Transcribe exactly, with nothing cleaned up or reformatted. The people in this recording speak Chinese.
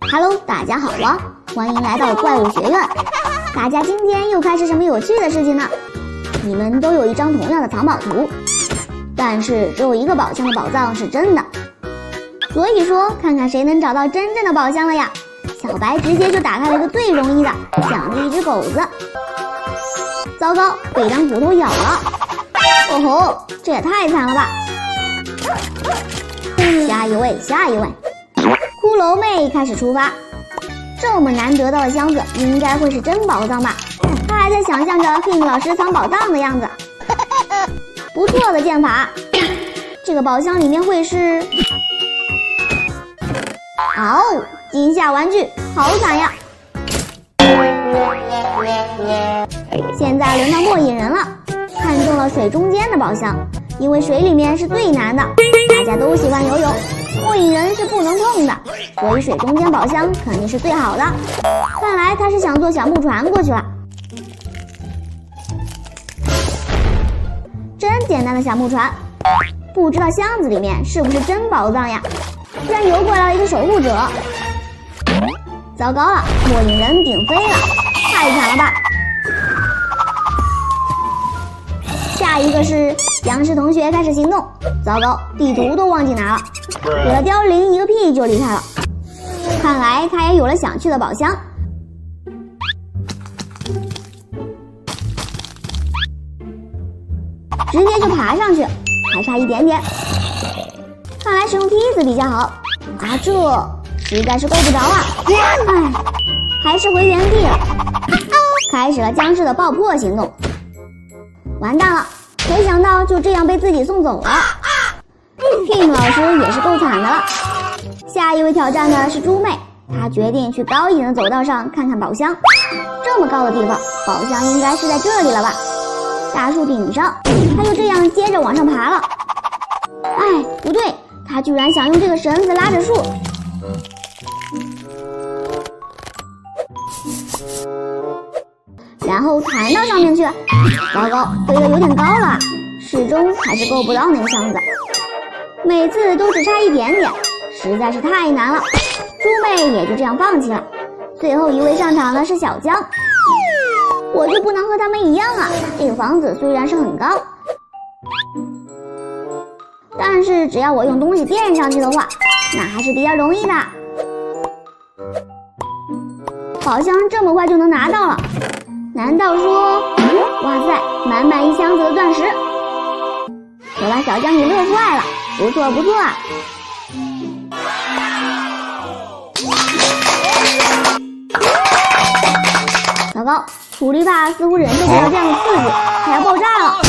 Hello， 大家好啊，欢迎来到怪物学院。大家今天又开始什么有趣的事情呢？你们都有一张同样的藏宝图，但是只有一个宝箱的宝藏是真的。所以说，看看谁能找到真正的宝箱了呀！小白直接就打开了一个最容易的，奖励一只狗子。糟糕，被当骨头咬了！哦吼，这也太惨了吧！下一位，下一位。骷髅妹开始出发。这么难得到的箱子，应该会是真宝藏吧？她还在想象着 King 老师藏宝藏的样子。不错的剑法。这个宝箱里面会是……哦，惊吓玩具，好惨呀！现在轮到末影人了，看中了水中间的宝箱，因为水里面是最难的，大家都喜欢游泳，末影人是不能碰的，所以水中间宝箱肯定是最好的。看来他是想坐小木船过去了。真简单的小木船，不知道箱子里面是不是真宝藏呀？居然游过来了一个守护者！糟糕了，末影人顶飞了，太惨了吧！下一个是僵尸同学开始行动，糟糕，地图都忘记拿了，给了凋零一个屁就离开了。看来他也有了想去的宝箱。直接就爬上去，还差一点点。看来使用梯子比较好啊，这实在是够不着啊！哎，还是回原地了。开始了僵尸的爆破行动。完蛋了，没想到就这样被自己送走了。King 老师也是够惨的了。下一位挑战的是猪妹，她决定去高一点的走道上看看宝箱。这么高的地方，宝箱应该是在这里了吧？大树顶上，她就这样接着往上爬了。哎，不对，她居然想用这个绳子拉着树。然后弹到上面去，糟糕，飞得有点高了，始终还是够不到那个箱子，每次都只差一点点，实在是太难了。猪妹也就这样放弃了。最后一位上场的是小江，我就不能和他们一样啊！这个房子虽然是很高，但是只要我用东西垫上去的话，那还是比较容易的。宝箱这么快就能拿到了。难道说，哇塞，满满一箱子的钻石，可把小江给乐坏了，不错不错啊！糟糕，苦力怕似乎忍受不了这样的刺激，它要爆炸了！